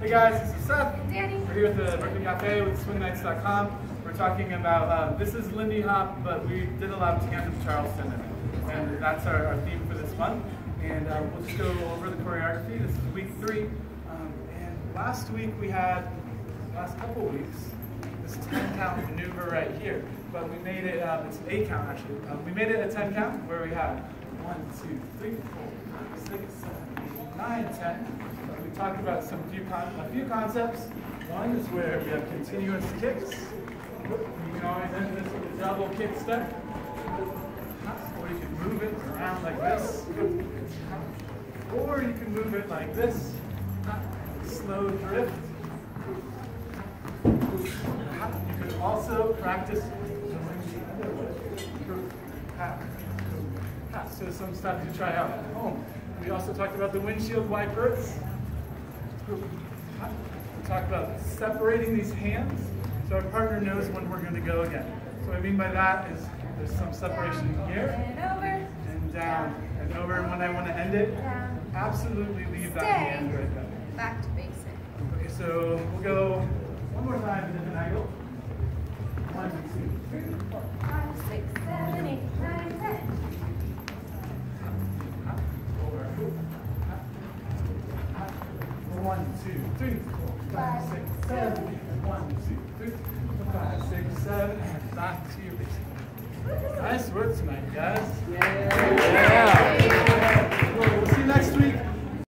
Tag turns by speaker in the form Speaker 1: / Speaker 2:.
Speaker 1: Hey guys, this is Seth.
Speaker 2: Danny.
Speaker 1: We're here at the Berkeley Cafe with swingnights.com. We're talking about, this is Lindy Hop, but we did a lot of tandem Charleston in it. And that's our theme for this month. And we'll just go over the choreography. This is week 3. And last week we had, last couple weeks, this 10 count maneuver right here. But we made it, it's an 8 count actually. We made it a 10 count where we had 1, 2, 3, 4, 5, 6, 7, 8, 9, 10. We talked about a few concepts. One is where we have continuous kicks. You can always enter this with a double kick step. Or you can move it around like this. Or you can move it like this. Slow drift. You could also practice so some stuff to try out at home. We also talked about the windshield wipers. We talked about separating these hands so our partner knows when we're going to go again. So what I mean by that is there's some separation here
Speaker 2: And over.
Speaker 1: and down and over. And when I want to end it,
Speaker 2: Down.
Speaker 1: absolutely leave that
Speaker 2: Stay.
Speaker 1: hand right there.
Speaker 2: Back to basic.
Speaker 1: Okay, so we'll go one more time in an angle. 1, 2, 3, 4.
Speaker 2: 5, 6, 7, 8, 9, 10.
Speaker 1: 1, 2, 3, 4, 5, 6, 7, 1, 2, 3, 4, 5, 6, 7, and back to your basic. Nice work tonight, guys. Yeah.